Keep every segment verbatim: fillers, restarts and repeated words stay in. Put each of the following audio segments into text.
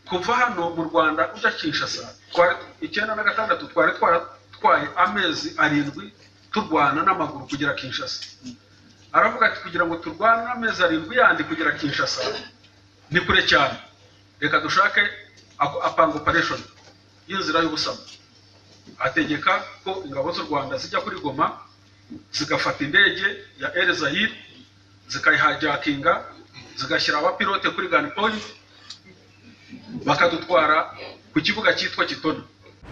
kuva hano mu Rwanda ujya Kinshasa twari icyenda na gatandatu twari twaratwaye amezi arindwi turwana n'amaguru kugera Kinshasa. Aravuga ati kugira ngo turwane n'amezi arindwi yandi kugera Kinshasa ni kure cyane, reka dushake apanga operation y'inzira y'ubusamo. Ategeka ko ingabo z'u Rwanda zijya kuri Goma zigafata indege ya Air Zaire zikayihajakinga zigashyira abapilote kuri gun point bakadutwara ku kibuga cyitwa Kitona.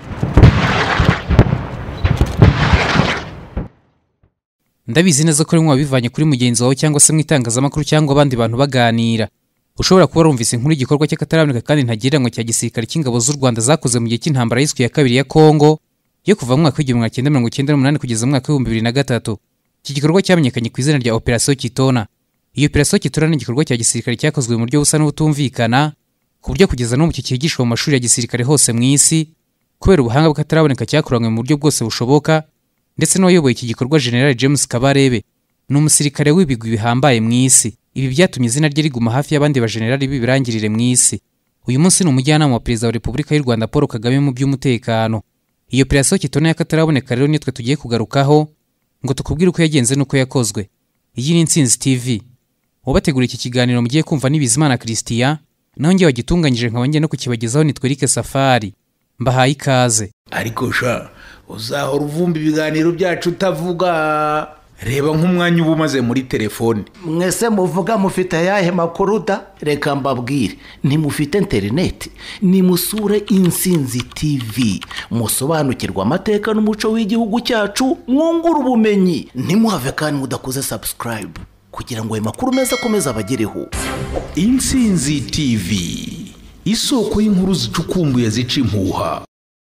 Ndabizi neza ko rimwe wabivanye kuri mugenzi wawe cyangwa se mwitangazamakuru cyangwa abandi bantu baganira. Ushobora kuba rumvise inkuru igikorwa cy'akataraboneka kandi ntagirango cya gisirikare cy'ingabo z'u Rwanda zakoze mu gihe cy'intambara y'isi ya kabiri ya Kongo yo kuva mu mwaka w'igihumbi kimwe magana cyenda mirongo icyenda n'umunani kugeza mu mwaka w'ibihumbi bibiri na gatatu. Iki gikorwa cyamenyekanye ku izina rya Operation Kitona. Iyo Operation Kitona ni igikorwa cya gisirikare cyakozwe mu buryo busa n'ubutumvikana ku buryo kugeza no mu cyigishwa mu mashuri ya gisirikare hose mu isi kubera ubuhanga bw'akataraboneka cyakoranywe mu buryo bwose bushoboka. Ndetse n'uwayoboye iki gikorwa General James Kabarebe ni umusirikare w'ibigwi bihambaye mu isi. Ibi byatumye izina rye riguma hafi y'abandi ba generali b'ibirangirire mu isi. Uyu munsi ni umujyanama wa Perezida wa Repubulika y'u Rwanda Paul Kagame mu by'umutekano. Iyo Operation Kitona y'akataraboneka rero nitwe tugiye kugarukaho ngo tukubwire uko yagenze n'uko yakozwe. Iyi ni Intsinzi T V. Wabategura iki kiganiro mugiye kumva ni Bizimana Christian, naho ngiye wagitunganyije nkaba ngiye no kukibagezaho nitwe Eric Safari. Mbahaye ikaze. Ariko sha uzahora uvumba ibiganiro byacu utavuga. Reba nk'umwanya uba umaze muri telefone. Mwese muvuga mufite ayahe makuru da? Reka mbabwire, ntimufite interineti, nimusure Intsinzi T V, musobanukirwa amateka n'umuco w'igihugu cyacu, mwungura ubumenyi. Ntimuhave kandi mudakoze subscribe kugira ngo ayo makuru meza akomeze abagereho. Intsinzi T V, isoko y'inkuru zicukumbuye zica impuha.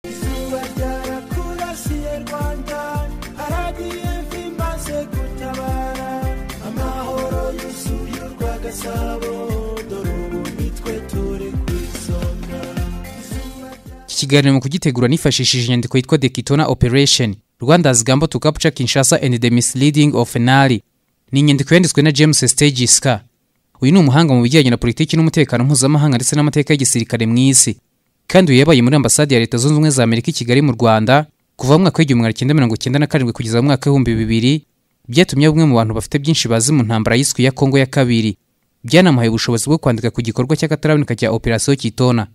Kiganiro mu kugitegura nifashishije inyandiko yitwa The Kitona Operation, Rwanda's Gamble to Capture Kinshasa and the Misleading of Nali. Ni inyandiko yanditswe na James Stegiska. Uyu ni umuhanga mu bijyanye na politiki n'umutekano mpuzamahanga ndetse n'amateka y'igisirikare mu isi. Kandi uyu yabaye muri ambasade ya Leta Zunze Ubumwe za Amerika i Kigali mu Rwanda kuva mu mwaka w'igihumbi kimwe mirongo icyenda na karindwi kugeza mu mwaka w'ibihumbi bibiri. Byatumye bamwe mu bantu bafite byinshi bazi mu ntambara y'isi ya Kongo ya kabiri. Byanamuhaye ubushobozi bwo kwandika ku gikorwa cy'akataraboneka cya Operation Kitona.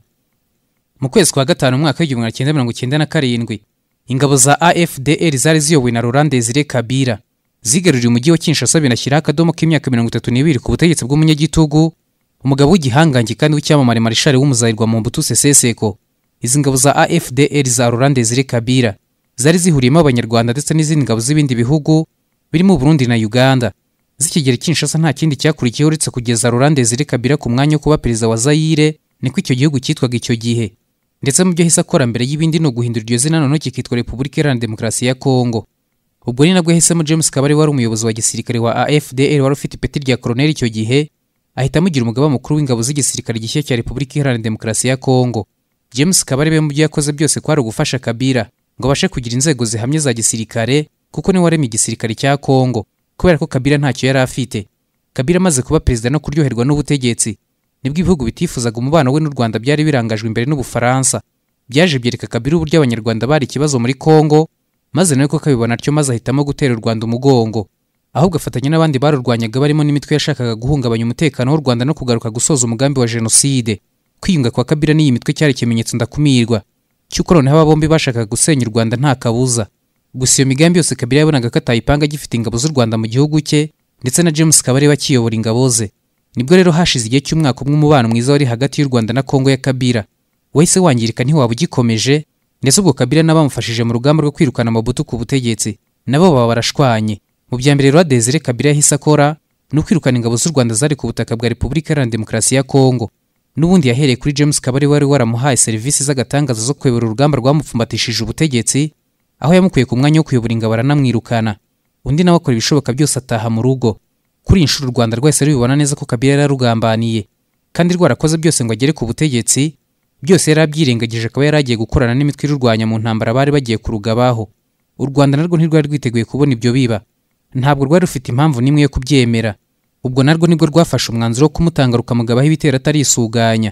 Mu kwezi kwa gatanu mu mwaka w'igihumbi kimwe mirongo icyenda na karindwi, ingabo za A F D L zari ziyobowe na Laurent Desire Kabila zigaruriye umujyi wa Kinshasa binashyira akadomo k'imyaka mirongo itatu n'ibiri ku butegetsi bw'umunyagitugu, umugabo w'igihangange kandi w'icyamamare Marshal w'umuzayirwa Mobutu Sese Seko. Izi ngabo za A F D L za Laurent Desire Kabila zari zihuriyemo abanyarwanda ndetse n'izindi ngabo z'ibindi bihugu birimo Burundi na Uganda. Zikigera Kinshasa nta kindi cyakurikiyeho uretse kugeza Laurent Desire Kabila ku mwanya wo kuba perezida wa Zaire, niko icyo gihugu cyitwaga icyo gihe. Ndetse mu byo hisa akora mbere y'ibindi no guhindura iryo zina none kikitwa Repubulika Iharanira Demokarasi ya Kongo. Ubwo ni nabwo yahisemo James Kabarebe wari umuyobozi wa gisirikare wa A F D L wari ufite ipeti rya colonel icyo gihe, ahita mugira umugaba mukuru w'ingabo z'igisirikare gishya cya Repubulika Iharanira Demokarasi ya Kongo. James Kabarebe mu byo yakoze byose kwari ugufasha Kabila ngo abashe kugira inzego zihamye za gisirikare kuko ni waremye igisirikare cya Kongo, kubera ko Kabila ntacyo yari afite. Kabila amaze kuba perezida no kuryoherwa n'ubutegetsi, nibwo ibihugu bitifuzaga umubano we n'u Rwanda byari birangajwe imbere n'Ubufaransa. Byaje byereka Kabila uburyo abanyarwanda bari ikibazo muri Kongo, maze nawe ko kabibona atyo maze ahitamo gutera u Rwanda umugongo. Ahubwo afatanya n'abandi barurwanyaga barimo n'imitwe yashakaga guhungabanya umutekano w'u Rwanda no kugaruka gusoza umugambi wa jenoside. Kwiyunga kwa Kabila n'iyi mitwe cyari ikimenyetso ndakumirwa cy'uko noneho aba bombi bashakaga gusenya u Rwanda nta kabuza. Gusa iyo migambi yose Kabila yabonaga ko atayipanga gifite ingabo z'u Rwanda mu gihugu cye ndetse na James Kabarebe akiyobora ingabo ze. Nibwo rero hashize igihe cy'umwaka umwe umubano mwiza wari hagati y'u Rwanda na Kongo ya Kabila wahise wangirika ntiwaba ugikomeje, ndetse ubwo Kabila n'abamufashije mu rugamba rwo kwirukana Mobutu ku butegetsi nabo baba barashwanye. Mu bya mbere rero Desire Kabila yahise akora no kwirukana ingabo z'u Rwanda zari ku butaka bwa Repubulika Iharanira Demokarasi ya Kongo. N'ubundi yahereye kuri James Kabarebe wari waramuhaye serivisi z'agatangaza zo kuyobora urugamba rwamupfumbatishije ubutegetsi, aho yamukuye ku mwanya wo kuyobora ingabo aranamwirukana. Undi nawe akora ibishoboka byose ataha mu rugo. Kuri inshuro u Rwanda rwese rubibona neza ko Kabila yararugambaniye kandi rwarakoze byose ngo agere ku butegetsi, byose yarabyirengagije akaba yaragiye gukorana n'imitwe irurwanya mu ntambara bari bagiye kurugabaho. U Rwanda narwo ntirwari rwiteguye kubona ibyo biba, ntabwo rwari rufite impamvu nimwe yo kubyemera. Ubwo narwo nibwo rwafashe umwanzuro wo kumutanga rukamugabaho ibitero atarisuganya.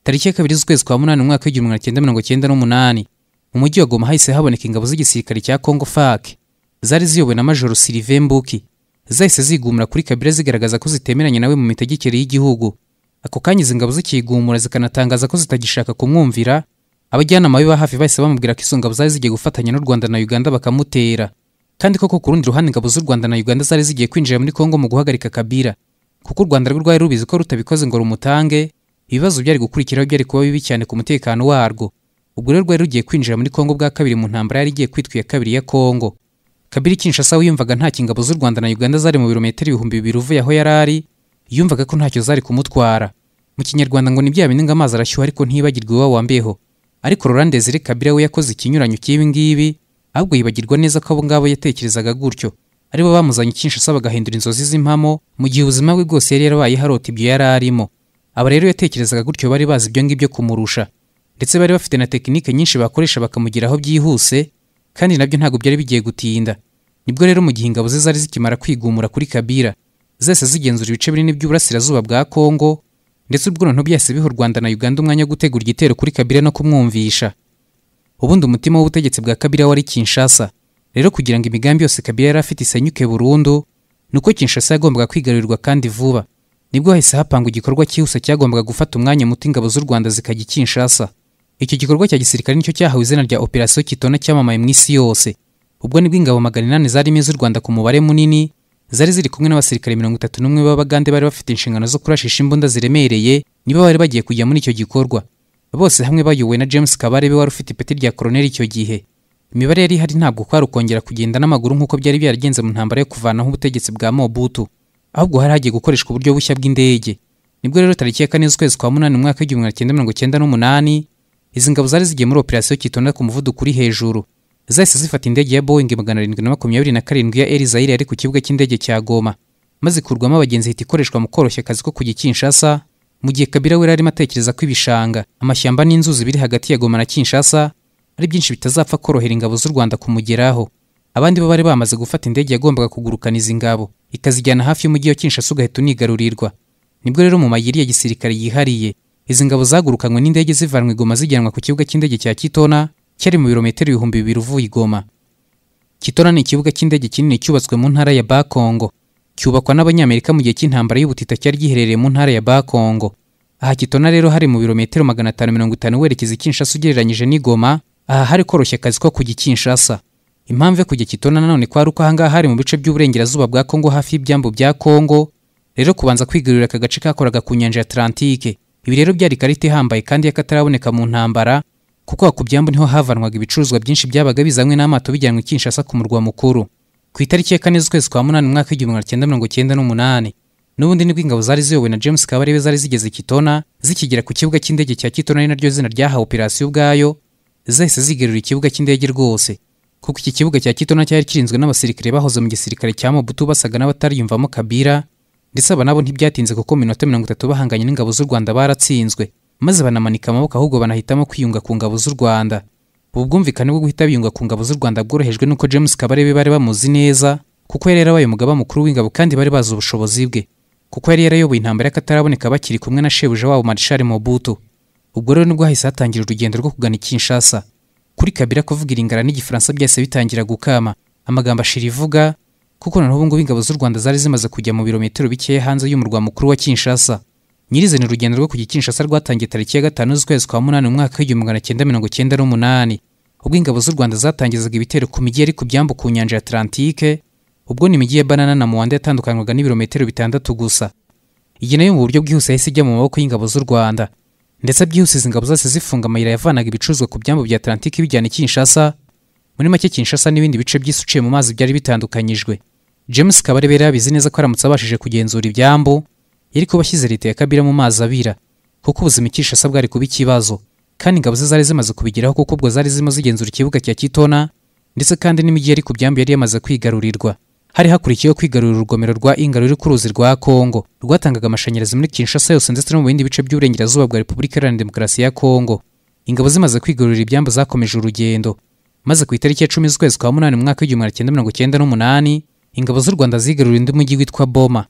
tariki ya kabiri z'ukwezi kwa munani umwaka w'igihumbi magana cyenda mirongo cyenda n'umunani mu mujyi wa Goma hahise haboneka ingabo z'igisirikare cya Congo F A R C zari ziyobowe na Major Sylvain Mbuki zahise zigumura kuri Kabila zigaragaza ko zitemeranye nawe mu mitegekere y'igihugu. Ako kanya izi ngabo zikigumura zikanatangaza ko zitagishaka kumwumvira, abajyanama be ba hafi bahise bamubwira ko izo ngabo zari zigiye gufatanya n'u Rwanda na Uganda bakamutera. Kandi koko ku rundi ruhande ingabo z'u Rwanda na Uganda zari zigiye kwinjira muri Kongo mu guhagarika Kabila, kuko u Rwanda rwo rwari rubizi ko rutabikoze ngo rumutange ibibazo byari gukurikiraho byari kuba bibi cyane ku mutekano warwo. Ubwo rero rwari rugiye kwinjira muri Kongo bwa kabiri mu ntambara yari igiye kwitwa iya kabiri ya Kongo. Kabila Kinshasa wiyumvaga nta kingabo z'u Rwanda na Uganda zari mu birometero ibihumbi bibiri uvuye aho yari ari, yumvaga ko ntacyo zari kumutwara. Mu Kinyarwanda ngo ni bya bindi ngo amazi arashyuha ariko ntibagirwe iwabo wambeho. Ariko Laurent Désiré Kabila we yakoze ikinyuranyo cy'ibi ngibi, ahubwo yibagirwa neza ko abo ngabo yatekerezaga gutyo aribo bamuzanye Kinshasa bagahindura inzozi z'impamo mu gihe ubuzima bwe bwose yari yarabaye harota ibyo yari arimo. Aba rero yatekerezaga gutyo bari bazi ibyo ngibyo kumurusha, ndetse bari bafite na tekinike nyinshi bakoresha bakamugeraho byihuse, kandi nabyo ntabwo byari bigiye gutinda. Nibwo rero mu gihe ingabo ze zari zikimara kwigumura kuri Kabila zese zigenzura ibice binini by'uburasirazuba bwa Kongo, ndetse ubwo noneho byahise biha u Rwanda na Uganda umwanya wo gutegura igitero kuri Kabila no kumwumvisha. Ubundi umutima w'ubutegetsi bwa Kabila wari Kinshasa. Rero kugira ngo imigambi yose Kabila yari afite isenyuke burundu, nuko Kinshasa yagombaga kwigarurirwa kandi vuba. Nibwo hahise hapangwa igikorwa cyihuse cyagombaga gufata umwanya muto ingabo z'u Rwanda zikajya Kinshasa. Icyo gikorwa cya gisirikare nicyo cyahawe izina rya Operation Kitona cyamamaye mu isi yose. Ubwo nibwo ingabo magana inani zarimo iz'u Rwanda ku mubare munini, zari ziri kumwe n'abasirikare mirongo itatu n'umwe b'Abagande bari bafite inshingano zo kurashisha imbunda ziremereye, nibo bari bagiye kujya muri icyo gikorwa. Bose hamwe bayobowe na James Kabarebe wari ufite ipeti rya Colonel icyo gihe. Imibare yari hari ntabwo kwari ukongera kugenda n'amaguru nk'uko byari byaragenze mu ntambara yo kuvanaho ubutegetsi bwa Mobutu, ahubwo hari hagiye gukoreshwa uburyo bushya bw'indege. Nibwo rero tariki ya kane z'ukwezi kwa munani umwaka w'igihumbi magana cyenda mirongo cyenda n'umunani izi ngabo zari zigiye muri Operation Kitona ku muvuduko uri hejuru. Zahise zifata indege ya Boeing magana arindwi na makumyabiri na karindwi ya Air Zaire yari ku kibuga cy'indege cya Goma, maze kurwamo abagenzi hita ikoreshwa mu koroshya akazi ko kujya Kinshasa, mu gihe Kabila we arimo atekereza ko ibishanga, amashyamba n'inzuzi biri hagati ya Goma na Kinshasa ari byinshi bitazapfa korohera ingabo z'u Rwanda kumugeraho. Abandi bo bari bamaze gufata indege yagombaga kugurukana izi ngabo ikazijyana hafi y'umujyi wa Kinshasa ugahita unigarurirwa. Nibwo rero mu mayiri ya gisirikare yihariye izi ngabo zagurukanywe n'indege zivanwe Goma zijyanwa ku kibuga cy'indege cya Kitona cyari mu birometero ibihumbi bibiri uvuye Goma. Kitona ni ikibuga cy'indege kinini cyubatswe mu ntara ya Bakongo, cyubakwa n'Abanyamerika mu gihe cy'intambara y'ubutita cyari giherereye mu ntara ya Bakongo. Aha Kitona rero hari mu birometero magana atanu mirongo itanu werekeza Kinshasa ugereranyije n'i Goma. Aha hari koroshya akazi ko kujya Kinshasa. Impamvu yo kujya Kitona nanone kwari uko ahangaha hari mu bice by'uburengerazuba bwa Kongo hafi y'ibyambu bya Kongo, rero kubanza kwigarurira aka gace kakoraga ku nyanja ya Atlantique. Ibi rero byari karite ihambaye kandi yakataraboneka mu ntambara, kuko ku byambu niho havanwaga ibicuruzwa byinshi byabaga bizanywe n'amato bijyanwe Kinshasa ku murwa mukuru. Ku itariki ya kane z'ukwezi kwa munani umwaka w'igihumbi magana cyenda mirongo cyenda n'umunani n'ubundi nibwo ingabo zari ziyobowe na James Kabarebe zari zigeze Kitona, zikigera ku kibuga cy'indege cya Kitona ari naryo zina ryahawe operasiyo ubwayo, zahise zigerura ikibuga cy'indege rwose, kuko iki kibuga cya Kitona cyari kirinzwe n'abasirikare bahoze mu gisirikare cya Mobutu basaga n'abatariyumvamo Kabila, ndetse aba nabo ntibyatinze kuko minota mirongo itatu bahanganye n'ingabo z'u Rwanda baratsinzwe, maze banamanika amaboko ahubwo banahitamo kwiyunga ku ngabo z'u Rwanda. Ubu bwumvikane bwo guhita biyunga ku ngabo z'u Rwanda bworohejwe nuko James Kabarebe bari bamuzi neza, kuko yari yarabaye umugaba mukuru w'ingabo kandi bari bazi ubushobozi bwe, kuko yari yarayoboye intambara y'akataraboneka bakiri kumwe na shebuja wabo Marshal Mobutu. Ubwo rero nibwo hahise hatangira urugendo rwo kugana Kinshasa. Kuri Kabila kuvuga Iringara n'Igifaransa byahise bitangira gukama, amagambo ashira ivuga, kuko noneho ubu ngubu ingabo z'u Rwanda zari zimaze kujya mu birometero bikeya hanze y'umurwa mukuru wa Kinshasa. Nyirizina urugendo rwo kujya Kinshasa rwatangiye tariki ya gatanu z'ukwezi kwa munani umwaka w'igihumbi magana cyenda mirongo cyenda n'umunani, ubwo ingabo z'u Rwanda zatangizaga ibitero ku mijyi yari ku byambu ku nyanja ya Atlantique. Ubwo ni imijyi ya Banana na Muwanda yatandukanywaga n'ibirometero bitandatu gusa. Iyi nayo mu buryo bwihuse yahise ijya mu maboko y'ingabo z'u Rwanda, ndetse byihuse izi ngabo zose zifunga amayira yavanaga ibicuruzwa ku byambu bya Atlantique bijyana Kinshasa. Muri make Kinshasa n'ibindi bice by'isuciye mu mazi byari bitandukanyijwe. James Kabarebe yarabizi neza ko aramutse abashije kugenzura ibyambu yari kuba ashyize leta ya Kabila mu mazi abira, kuko ubuzima Kinshasa bwari kuba ikibazo, kandi ingabo ze zari zimaze kubigeraho kuko ubwo zari zimo zigenzura ikibuga cya Kitona, ndetse kandi n'imijyi yari ku byambu yari yamaze kwigarurirwa. Hari hakurikiyeho kwigarurira urugomero rwa Inga ruri ku ruzi rwa Kongo rwatangaga amashanyarazi muri Kinshasa yose ndetse no mu bindi bice by'uburengerazuba bwa Repubulika Iharanira Demokarasi ya Kongo. Ingabo zimaze kwigarurira ibyambu zakomeje urugendo, maze ku itariki ya cumi z'ukwezi kwa munani mu mwaka w'igihumbi magana cyenda mirongo cyenda n'umunani ingabo z'u Rwanda zigarurira undi mujyi witwa Boma.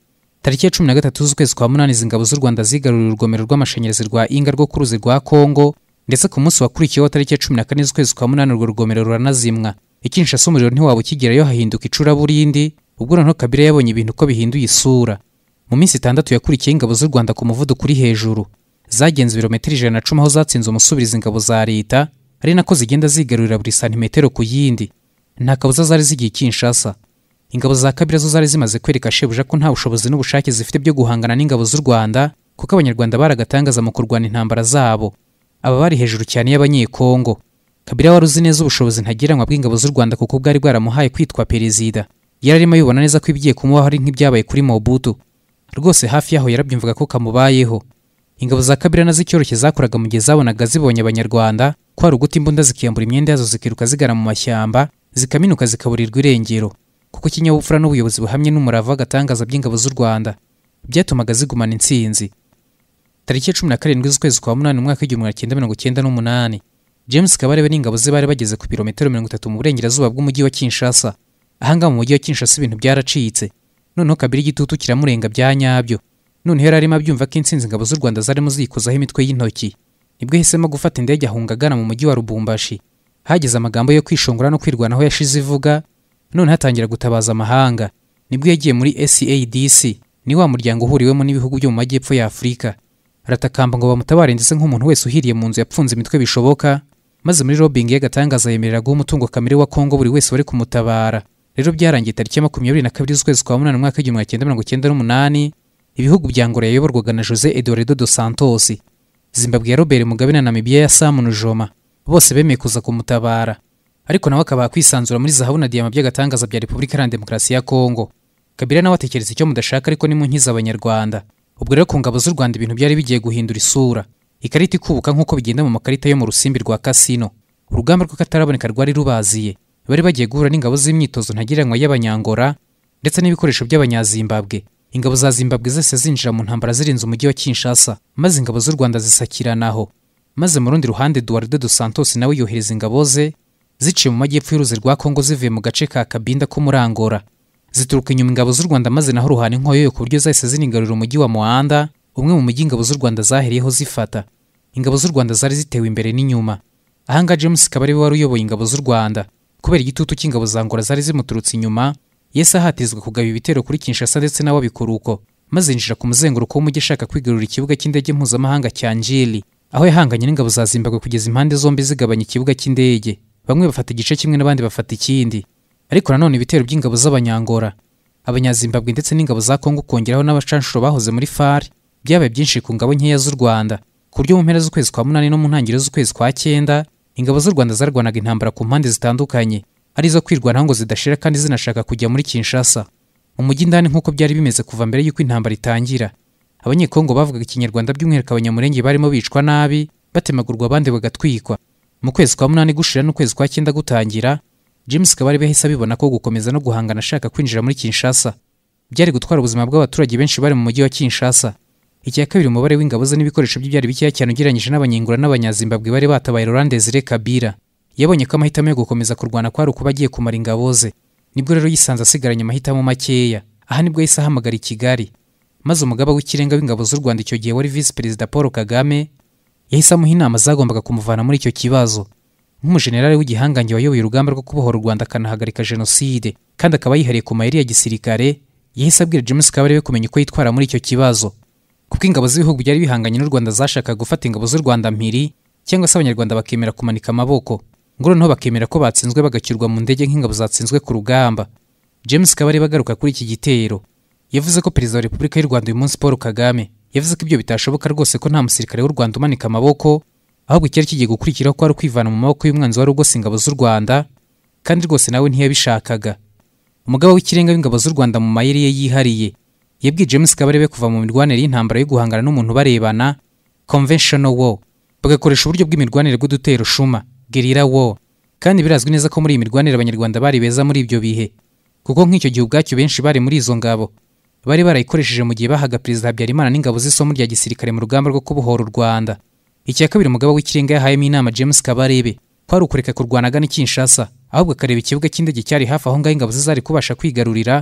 tariki ya cumi na gatatu z'ukwezi kwa munani izi ngabo z'u Rwanda zigaruriye urugomero rw'amashanyarazi rwa Inga rwo ku ruzi rwa Kongo, ndetse ku munsi wakurikiyeho tariki ya cumi na kane z'ukwezi kwa munani urwo rugomero ruranazimwa. Ikinshasa umuriro ntiwaba ukigerayo, hahinduka icuraburindi, ubwo noneho Kabila yabonye ibintu ko bihinduye isura. Mu minsi itandatu yakurikiye ingabo z'u Rwanda ku muvuduko uri hejuru zagenze ibirometero ijana na cumi aho zatsinze umusubirizi ingabo za leta, ari nako zigenda zigarurira buri santimetero ku yindi. Nta kabuza zari zigiye Kinshasa. Ingabo za Kabila zo zari zimaze kwereka shebuja ko nta bushobozi n'ubushake zifite byo guhangana n'ingabo z'u Rwanda, kuko abanyarwanda baragatangaza mu kurwana intambara zabo. Aba bari hejuru cyane y'abanyekongo. Kabila wari uzi neza ubushobozi ntagiranwa bw'ingabo z'u Rwanda kuko bwari bwaramuhaye kwitwa perezida. Yararimo yibona neza ko ibigiye kumubaho ari nk'ibyabaye kuri Mobutu. Rwose hafi yaho yarabyumvaga ko kamubayeho. Ingabo za Kabila nazo icyoroshye zakoraga mu gihe zabonaga zibonye abanyarwanda ko ari uguta imbunda zikiyambura imyenda yazo zikiruka zigana mu mashyamba, zikaminuka zikaburirwa irengero, kuko ikinyabupfura n'ubuyobozi buhamye n'umurava w'agatangaza by'ingabo z'u Rwanda byatumaga zigumana intsinzi. Tariki ya cumi na karindwi z'ukwezi kwa munani mu mwaka w'igihumbi magana cyenda mirongo cyenda n'umunani, James Kabarebe n'ingabo ze bari bageze ku birometero mirongo itatu mu burengerazuba bw'umujyi wa Kinshasa. Ahanga mu mujyi wa Kinshasa ibintu byaracitse. Noneho Kabila igitutu kiramurenga bya nyabyo. Noneho yari arimo abyumva ko intsinzi ingabo z'u Rwanda zarimo zikozaho imitwe y'intoki. Nibwo yahisemo gufata indege ahunga agana mu mujyi wa Lubumbashi. Hageze amagambo yo kwishongora no kwirwanaho yashize ivuga, none hatangira gutabaza amahanga. Nibwo yagiye muri S A D C, ni wa muryango uhuriwemo n'ibihugu byo mu majyepfo ya Afurika. Aratakamba ngo bamutabare ndetse nk'umuntu wese uhiriye mu nzu yapfunze imitwe bishoboka, maze muri lobbying y'agatangaza yemerera guha umutungo kamere wa Kongo buri wese wari kumutabara. Rero byarangiye tariki ya makumyabiri na kabiri z'ukwezi kwa munani mu mwaka w'igihumbi magana cyenda mirongo cyenda n'umunani, ibihugu bya Angola yayoborwaga na Jose Eduardo dos Santos, Zimbabwe ya Robert Mugabe na Namibia ya Sam Nujoma, bose bemeye kuza kumutabara. Ariko nawe akaba kwisanzura muri zahabu na diyama by'agatangaza bya Repubulika Iharanira Demokarasi ya Kongo. Kabila nawe atekereza icyo mudashaka ariko ni mu nkiza abanyarwanda. Ubwo rero ku ngabo z'u Rwanda ibintu byari bigiye guhindura isura. Ikarita ikubuka nk'uko bigenda mu makarita yo mu rusimbi rwa kasino. Urugamba rwo kataraboneka rwari rubaziye. Bari bagiye guhura n'ingabo z'imyitozo ntagiranwa y'abanyangora ndetse n'ibikoresho by'abanyazimbabwe. Ingabo za Zimbabwe zose zinjira mu ntambara zirinze umujyi wa Kinshasa, maze ingabo z'u Rwanda zisakiranaho. Maze mu rundi ruhande Eduardo dos Santos nawe yohereza ingabo ze ziciye mu majyepfo y'uruzi rwa Kongo zivuye mu gace ka Kabinda ko muri Angola. Zituruka inyuma ingabo z'u Rwanda maze naho ruhana inkoyo yo ku buryo zahise zinigarurira umujyi wa Muhanda, umwe mu mujyi ingabo z'u Rwanda zaheriyeho zifata. Ingabo z'u Rwanda zari zitewe imbere n'inyuma. Ahanga James Kabarebe wari uyoboye ingabo z'u Rwanda, kubera igitutu cy'ingabo za Angola zari zimuturutse inyuma, yese ahatirizwa kugaba ibitero kuri Kinshasa ndetse nawe abikora uko, maze yinjira ku muzenguruko w'umujyi ashaka kwigarurira ikibuga cy'indege mpuzamahanga cya Njili, aho yahanganye n'ingabo za Zimbabwe kugeza impande zombi zigabanya ikibuga cy'indege. Bamwe bafata igice kimwe n'abandi bafata ikindi. Ariko nanone ibitero by'ingabo z'abanyangora, abanyazimbabwe ndetse n'ingabo za Kongo kongeraho n'abacanshuro bahoze muri F A R byabaye byinshi ku ngabo nkeya z'u Rwanda, ku buryo mu mpera z'ukwezi kwa munani no mu ntangiriro z'ukwezi kwa cyenda ingabo z'u Rwanda zarwanaga intambara ku mpande zitandukanye, arizo kwirwanaho ngo zidashira kandi zinashaka kujya muri Kinshasa. Mu mujyi ndani nk'uko byari bimeze kuva mbere y'uko intambara itangira, abanyekongo bavugaga ikinyarwanda by'umwihariko abanyamurenge barimo bicwa nabi, batemagurwa abandi bagatwikwa. Mu kwezi kwa munani gushira n'ukwezi kwa cyenda gutangira, James Kabarebe yahise abibona ko gukomeza no guhangana ashaka kwinjira muri Kinshasa byari gutwara ubuzima bw'abaturage benshi bari mu mujyi wa Kinshasa. Icya kabiri, umubare w'ingabo ze n'ibikoresho bye byari bikeya cyane ugereranyije n'abanyengura n'abanyazimbabwe bari batabaye Laurent Desire Kabila. Yabonye ko amahitamo yo gukomeza kurwana kwari ukuba agiye kumara ingabo ze. Nibwo rero yisanze asigaranye amahitamo makeya. Aha nibwo yahise ahamagara i Kigali, maze umugaba w'ikirenga w'ingabo z'u Rwanda icyo gihe wari Vice Perezida Paul Kagame yahise amuha inama zagombaga kumuvana muri icyo kibazo. Nk'umujenerali w'igihangange wayoboye urugamba rwo kubohora u Rwanda akanahagarika jenoside kandi akaba yihariye ku mayeri ya gisirikare, yahise abwira James Kabarebe kumenya uko yitwara muri icyo kibazo, kuko ingabo z'ibihugu byari bihanganye n'u Rwanda zashakaga gufata ingabo z'u Rwanda mpiri, cyangwa se abanyarwanda bakemera kumanika amaboko ngo noneho bakemera ko batsinzwe bagacyurwa mu ndege nk'ingabo zatsinzwe ku rugamba. James Kabarebe agaruka kuri iki gitero yavuze ko Perezida wa Repubulika y'u Rwanda uyu munsi Paul Kagame yavuze ko ibyo bitashoboka rwose, ko nta musirikare w'u Rwanda umanika amaboko, ahubwo icyari kigiye gukurikiraho ko ari ukwivana mu maboko y'umwanzi wari ugose ingabo z'u Rwanda, kandi rwose nawe ntiyabishakaga. Umugaba w'ikirenga w'ingabo z'u Rwanda mu mayeri ye yihariye yabwiye James Kabarebe kuva mu mirwanire y'intambara yo guhangana n'umuntu barebana, conventional war, bagakoresha uburyo bw'imirwanire bw'udutero shuma, guerrilla war. Kandi birazwi neza ko muri iyi mirwanire abanyarwanda bari beza muri ibyo bihe, kuko nk'icyo gihe ubwacyo benshi bari muri izo ngabo bari barayikoresheje mu gihe bahaga Perezida Habyarimana n'ingabo z'isomo rya gisirikare mu rugamba rwo kubohora u Rwanda. Icya kabiri, umugaba w'ikirenga yahayemo inama James Kabarebe kwari ukureka kurwana agana Kinshasa, ahubwo akareba ikibuga cy'indege cyari hafi aho ngaho ingabo zari kubasha kwigarurira,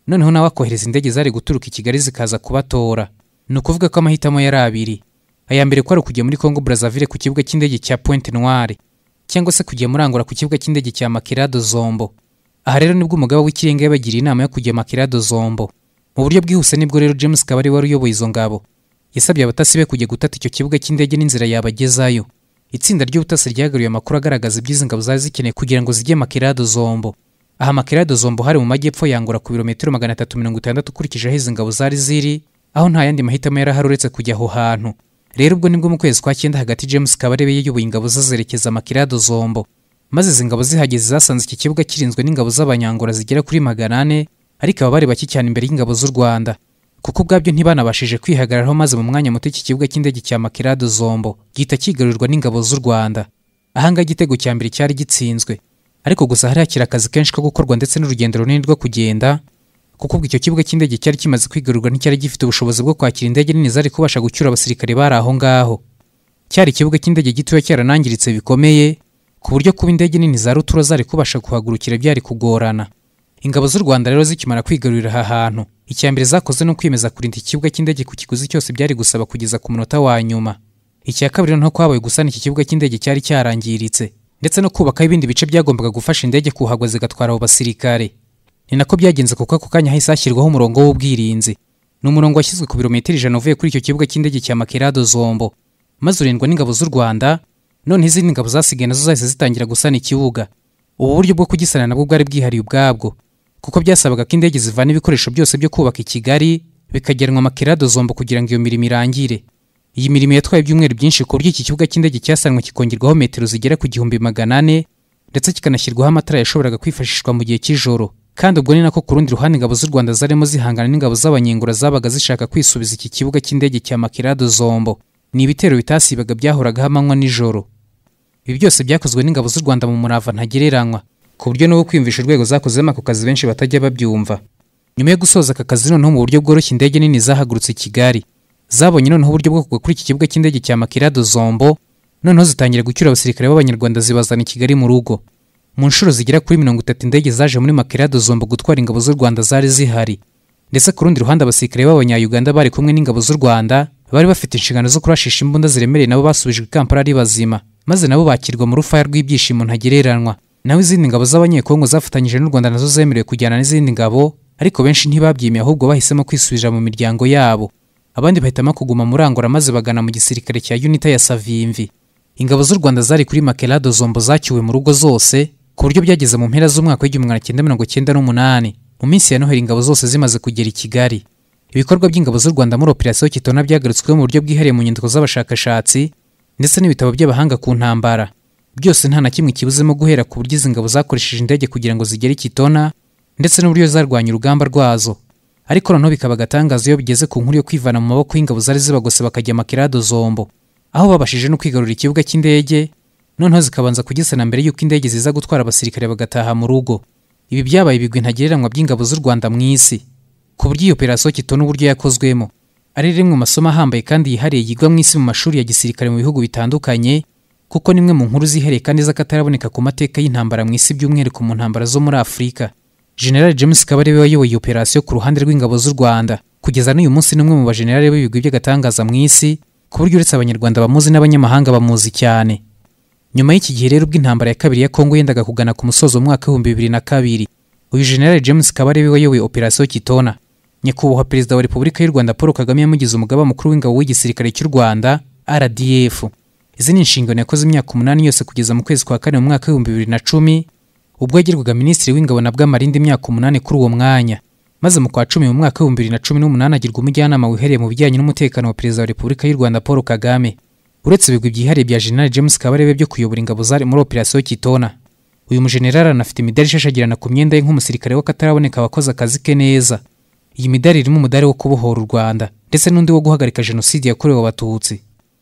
noneho nawe akohereza indege zari guturuka i Kigali zikaza kubatora. Ni ukuvuga ko amahitamo yari abiri. Aya mbere ko ari kujya muri Congo Brazzaville ku kibuga cy'indege cya Pointe Noire cyangwa se kujya muri Angola ku kibuga cy'indege cya Makira do Zombo. Aha rero nibwo umugaba w'ikirenga yabagiriye inama yo kujya Makira do Zombo. Mu buryo bwihuse nibwo rero James Kabarebe wari uyoboye izo ngabo yasabye abatasi be kujya gutata icyo kibuga cy'indege n'inzira yabagezayo. Itsinda ry'ubutasi ryagaruye amakuru agaragaza iby'izi ngabo zari zikeneye kugira ngo zijye Makira do Zombo. Aha Makira do Zombo hari mu majyepfo ya Angola ku birometero magana atatu mirongo itandatu ukurikije aho izi ngabo zari ziri, aho nta yandi mahitamo yari ahari uretse kujya aho hantu. Rero ubwo nibwo mu kwezi kwa cyenda hagati James Kabarebe yayoboye ingabo ze zerekeza Makira do Zombo. Maze izi ngabo zihageze zasanze iki kibuga kirinzwe n'ingabo z'abanyangora zigera kuri magana ane, ariko aba bari bake cyane imbere y'ingabo z'u Rwanda, kuko ubwabyo ntibanabashije kwihagararaho, maze mu mwanya muto iki kibuga cy'indege cya Makira do Zombo gihita kigarurirwa n'ingabo z'u Rwanda. Ahanga igitego cya mbere cyari gitsinzwe, ariko gusa hari hakiri akazi kenshi ko gukorwa ndetse n'urugendo runini rwo kugenda, kuko ubwo icyo kibuga cy'indege cyari kimaze kwigarurirwa nticyari gifite ubushobozi bwo kwakira indege nini zari kubasha gucyura abasirikare bari aho ngaho. Cyari ikibuga cy'indege gitoya cyaranangiritse bikomeye, ku buryo kuba indege nini za rutura zari kubasha kuhagurukira byari kugorana. Ingabo z'u Rwanda rero zikimara kwigarurira aha hantu, icya mbere zakoze no kwemeza kurinda ikibuga cy'indege ku kiguzi cyose byari gusaba kugeza ku munota wa nyuma. Icya kabiri noneho kwabaye gusana iki kibuga cy'indege cyari cyarangiritse, ndetse no kubaka ibindi bice byagombaga gufasha indege kuhagwa zigatwara abo basirikare. Ni nako byagenze kuko ako kanya hahise hashyirwaho umurongo w'ubwirinzi. Ni umurongo washyizwe ku birometero ijana uvuye kuri icyo kibuga cy'indege cya Makira do Zombo, maze urindwa n'ingabo z'u Rwanda. None izindi ngabo zasigaye nazo zahise zitangira gusana ikibuga. Ubu buryo bwo kugisana nabwo bwari bwihariye ubwabwo, kuko byasabaga ko indege zivana ibikoresho byose byo kubaka i Kigali bikageranwa Makira do Zombo kugira ngo iyo mirimo irangire. Iyi mirimo yatwaye ibyumweru byinshi ku buryo iki kibuga cy'indege cyasanwe kikongerwaho metero zigera ku gihumbi magana ane, ndetse kikanashyirwaho amatara yashoboraga kwifashishwa mu gihe cy'ijoro. Kandi ubwo ni nako ku rundi ruhande ingabo z'u Rwanda zarimo zihangana n'ingabo z'abanyengura zabaga zishaka kwisubiza iki kibuga cy'indege cya Makira do Zombo. Ni ibitero bitasibaga byahoragaho amanywa n'ijoro. Ibi byose byakozwe n'ingabo z'u Rwanda mu murava ntagereranywa, ku buryo n'ubu kwiyumvisha urwego zakozemo ako kazi benshi batajya babyumva. Nyuma yo gusoza aka kazi noneho mu buryo bworoshye indege nini zahagurutse i Kigali zabonye noneho uburyo bwo kugwa kuri iki kibuga cy'indege cya Makira do Zombo, noneho zitangira gucyura abasirikare b'abanyarwanda zibazana i Kigali mu rugo. Mu nshuro zigera kuri mirongo itatu indege zaje muri Makira do Zombo gutwara ingabo z'u Rwanda zari zihari, ndetse ku rundi ruhande abasirikare b'abanya-Uganda bari kumwe n'ingabo z'u Rwanda bari bafite inshingano zo kurashisha imbunda ziremereye nabo basubijwe i Kampala ari bazima, maze nabo bakirwa mu rufaya rw'ibyishimo ntagereranywa. Naho izindi ngabo z'abanyekongo zafatanyije n'u Rwanda nazo zemerewe kujyana n'izindi ngabo, ariko benshi ntibabyimiye, ahubwo bahisemo kwisubira mu miryango yabo. Abandi bahitamo kuguma muri Angola maze bagana mu gisirikare cya Unita ya Savimbi. Ingabo z'u Rwanda zari kuri Makira do Zombo zacyuwe mu rugo zose, ku buryo byageze mu mpera z'umwaka w'igihumbi magana cyenda mirongo cyenda n'umunani, mu minsi ya Noheli ingabo zose zimaze kugera i Kigali. Ibikorwa by'ingabo z'u Rwanda muri Operation Kitona byagarutsweho mu buryo bwihariye mu nyandiko z'abashakashatsi ndetse n'ibitabo by'abahanga ku ntambara. Byose nta na kimwe kibuzemo guhera ku buryo izi ngabo zakoresheje indege kugira ngo zigere i Kitona, ndetse n'uburyo zarwanya urugamba rwazo. Ariko noneho bikaba agatangazo iyo bigeze ku nkuru yo kwivana mu maboko y'ingabo zari zibagose bakajya Makira do Zombo, aho babashije no kwigarurira ikibuga cy'indege, noneho zikabanza kugisana mbere y'uko indege ziza gutwara abasirikare bagataha mu rugo. Ibi byabaye ibigwi ntagereranywa by'ingabo z'u Rwanda mu isi, ku buryo iyo Operation Kitona uburyo yakozwemo ari rimwe mu masomo ahambaye kandi yihariye yigwa mu isi mu mashuri ya gisirikare mu bihugu bitandukanye, kuko nimwe mu nkuru zihereye kandi z'akataraboneka ku mateka y'intambara mu isi, by'umwihariko mu ntambara zo muri Afurika. General James Kabarebe wayoboye iyi operasiyo ku ruhande rw'ingabo z'u Rwanda kugeza n'uyu munsi n'umwe mu bajenerali b'ibigwi by'agatangaza mu isi, ku buryo uretse abanyarwanda bamuzi n'abanyamahanga bamuzi cyane. Nyuma y'iki gihe rero ubw'intambara ya kabiri ya Kongo yendaga kugana ku musozo mu mwaka w'ibihumbi bibiri na kabiri, uyu General James Kabarebe wayoboye Operation Kitona, nyakubahwa Perezida wa Repubulika y'u Rwanda Paul Kagame yamugize umugaba mukuru w'ingabo w'igisirikare cy'u Rwanda R D F. Izi ni inshingano yakoze imyaka umunani yose kugeza mu kwezi kwa kane mu mwaka w'ibihumbi bibiri na cumi, ubwo yagirwaga minisitiri w'ingabo na bw'amarindi imyaka umunani kuri uwo mwanya, maze mu kwa cumi mu mwaka w'ibihumbi bibiri na cumi n'umunani agirwa umujyanama wihereye mu bijyanye n'umutekano wa Perezida wa Repubulika y'u Rwanda Paul Kagame. Uretse ibigwi byihariye bya General James Kabarebe byo kuyobora ingabo zari muri Operation Kitona, uyu mujenerali anafite imidari ishashagirana ku myenda ye nk'umusirikare w'akataraboneka wakoze akazi ke neza. Iyi midari irimo umudari wo kubohora u Rwanda ndetse n'undi wo guhagarika jenoside yakorewe abatutsi.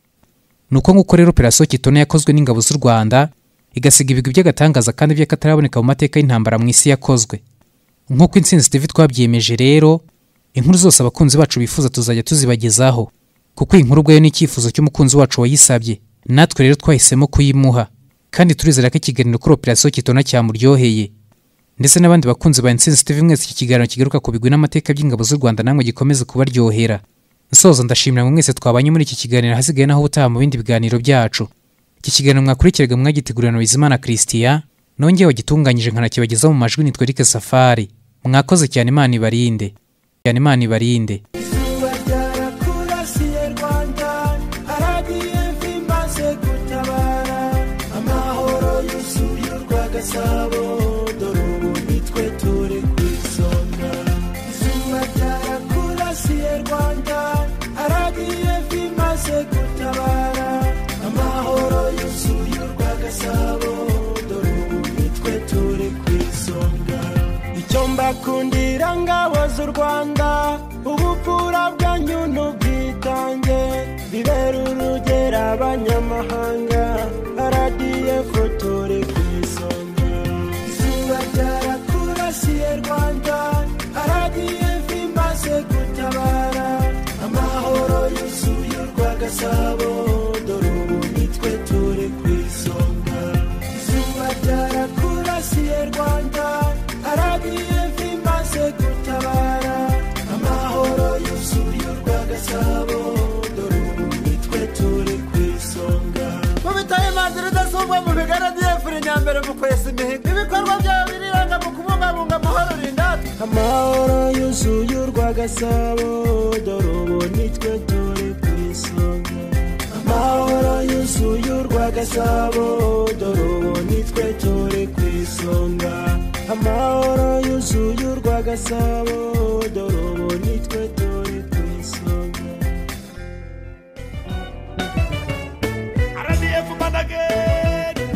Nuko nguko rero Operation Kitona yakozwe n'ingabo z'u Rwanda igasiga ibigwi by'agatangaza kandi by'akataraboneka mu mateka y'intambara mu isi yakozwe. Nk'uko Intsinzi T V twabyemeje rero, inkuru zose abakunzi bacu bifuza tuzajya tuzibagezaho, kuko inkuru ubwayo ni icyifuzo cy'umukunzi wacu wayisabye, natwe rero twahisemo kuyimuha, kandi turizera ko ikiganiro kuri Operation Kitona cyamuryoheye. ndetse n'abandi bakunzi ba Intsinzi T V mwese iki kiganiro kigaruka ku bigwi n'amateka by'ingabo z'u Rwanda namwe gikomeze kubaryohera. Nsoza ndashimira mwese twabanye muri iki kiganiro hasigaye naho ubutaha mu bindi biganiro byacu. Iki kiganiro mwakurikiraga mwagitegurana Bizimana Christian nongewe gitunganyije nkanakibagezaho mu majwi nitwa Eric Safari. Mwakoze cyane, Imana ibarinde cyane, Imana ibarinde. Bakundira ngabo z'u Rwanda ubupfura bwanyu n'ubwitange bibera urugero abanyamahanga aradiye fotore ku isonga izuba ryarakurasiye Rwanda aradiye vimaze gutabara amahoro yuzuye urwa Gasabo dore ubu nitwe turi ku isonga izuba ryarakurasiye Rwanda aradiye gutabara amahoro yuzuye urwa Gasabo dore ubu nitwe turi ku isonga mu bitaye manzi rudasubwa mu bigaradiye furi nyambere mu kwesa imihigo ibikorwa byawe biriranga mu kubungabunga amahoro rindati amahoro yuzuye urwa Gasabo dore ubu nitwe turi ku isonga amahoro yuzuye urwa Gasabo dore ubu nitwe turi ku isonga amahoro yuzuye urwa Gasabo dore ubu nitwe turi ku isonga aradiye fumanageni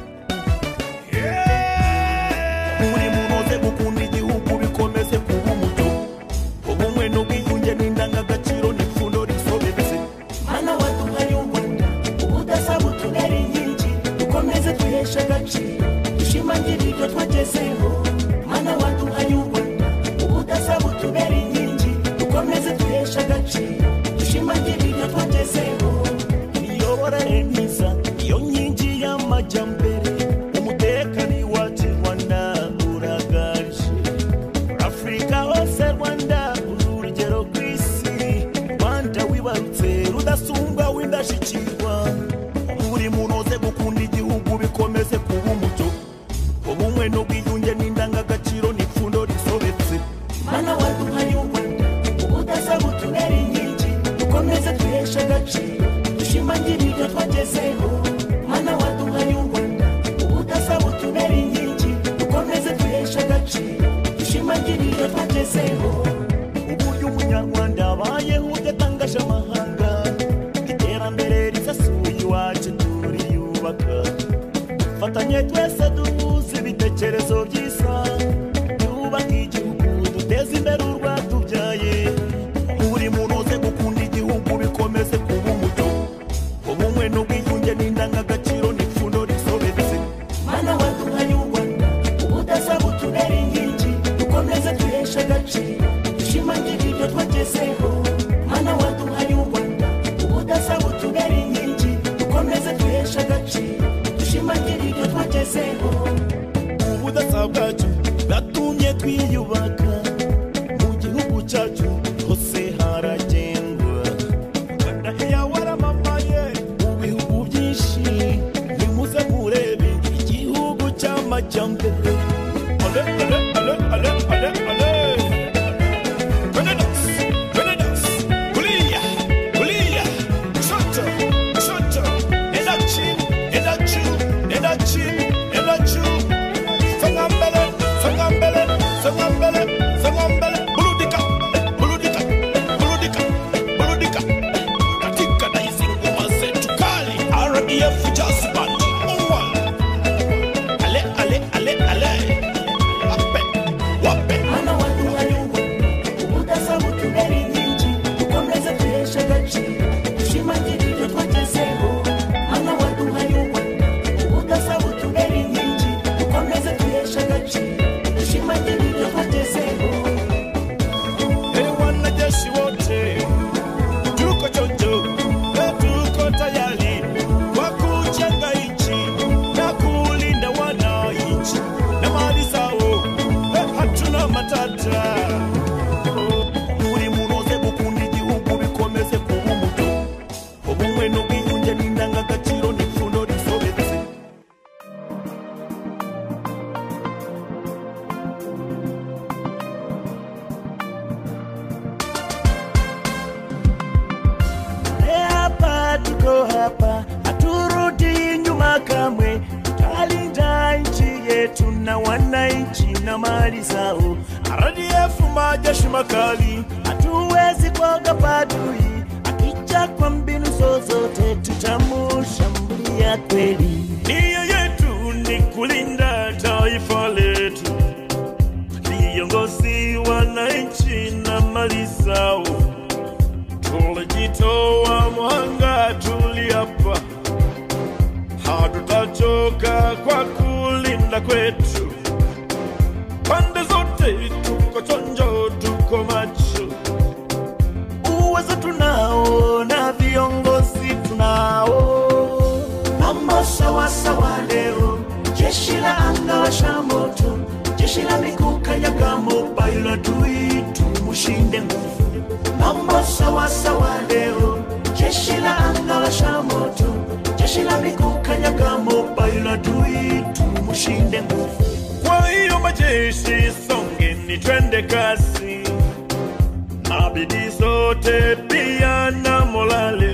buri munoze gukunda igihugu bikomeze kuba umuco ubumwe n'ubwiyunge n'indangagaciro n'ipfundo risobetse mana waduhaye u Rwanda ubudasa butubera inkingi dukomeze twiheshe agaciro dushimangire ibyo twagezeho mana waduhaye u Rwanda ubudasa butubera inkingi dukomeze twiheshe agaciro dushimangire ibyo twagezeho imiyoborere myiza iyo nkingi y'amajyambere umutekano iwacu Rwanda uraganje Afurika hose Rwanda urugero ku isi Rwanda wibarutse rudasumbwa w'indashyikirwa buri munoze gukunda igihugu bikomeze kuba umuco ubumwe n'ubwiyunge n'indangagaciro n'ipfundo risobetse mana waduhaye u Rwanda ubudasa butubera inkingi dukomeze twiheshe agaciro dushimangire ibyo twagezeho mana waduhaye u Rwanda ubudasa butubera inkingi dukomeze twiheshe agaciro dushimangire ibyo twagezeho uburyo umunyarwanda abayeho udatangaje amahanga iterambere risasuye iwacu turiyubaka fatanye twese duhuze ibitekerezo by'isa twubaka igihugu duteze imbere urwatubyaye buri muntu uze gukunda igihugu bikomeze kuba umuco ubumwe n'ubwiyunge n'indangagaciro n'ipfundo risobetse mana waduhaye u Rwanda ubudasa butubera inkingi dukomeze twiheshe agaciro dushimangire ibyo twagezeho mana waduhaye u Rwanda ubudasa butubera inkingi dukomeze twiheshe agaciro dushimangire ibyo twagezeho ubudasa bwacu bwatumye twiyubaka mu gihugu cyacu hose haragengwa Rwanda heya waramamaye mu bihugu byinshi nimuze murebe igihugu cy'amajyambere ale ale ale ale ale ale Benedas Benedas Kulia Kulia Shota Shota Edachi Edachi Edachi Edachi Sangambele Sangambele Sangambele Sangambele Buludika Buludika Buludika Buludika Katika na isingu mazetu kali R D F just band Ale ale ale ale Wape Wape mana waduhaye u Rwanda ubudasa butubera inkingi dukomeze twiheshe agaciro dushimangire ibyo twagezeho mana waduhaye u Rwanda ubudasa butubera inkingi dukomeze twiheshe agaciro dushimangire ibyo twagezeho wanajeshi wote tuko chocho tuko tayari kwa kuja na mali zao. R D F majeshi makali, hatuwezi kuogopa adui. Akija kwa mbinu zozote tutamushambulia kweli. Nia yetu ni kulinda taifa letu, viongozi wananchi na mali zao. Tulijitoa mwanga, tuliapa hatutachoka kwa kulinda kwetu. Pande zote tuko chonjo, tuko macho. Uwezo tunao na viongozi tunao. Mambo sawa sawa leo, jeshi la anga washa moto, jeshi la miguu kanyaga mobile adui tumushinde nguvu. Mambo sawa sawa leo, jeshi la anga washa moto, jeshi la miguu kanyaga mobile adui tumushinde nguvu. Kwa hiyo majeshi songeni twende kasi, na bidii zote pia na morale.